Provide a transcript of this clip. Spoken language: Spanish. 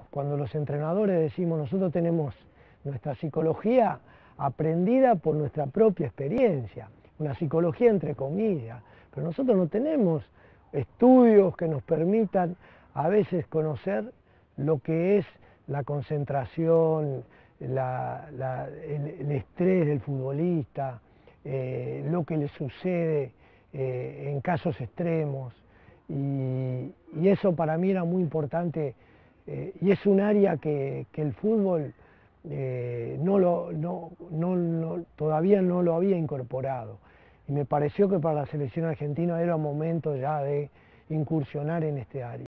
cuando los entrenadores decimos nosotros tenemos nuestra psicología aprendida por nuestra propia experiencia, una psicología entre comillas, pero nosotros no tenemos estudios que nos permitan a veces conocer lo que es la concentración, el estrés del futbolista, lo que le sucede en casos extremos, y eso para mí era muy importante, y es un área que el fútbol todavía no lo había incorporado, y me pareció que para la selección argentina era momento ya de incursionar en este área.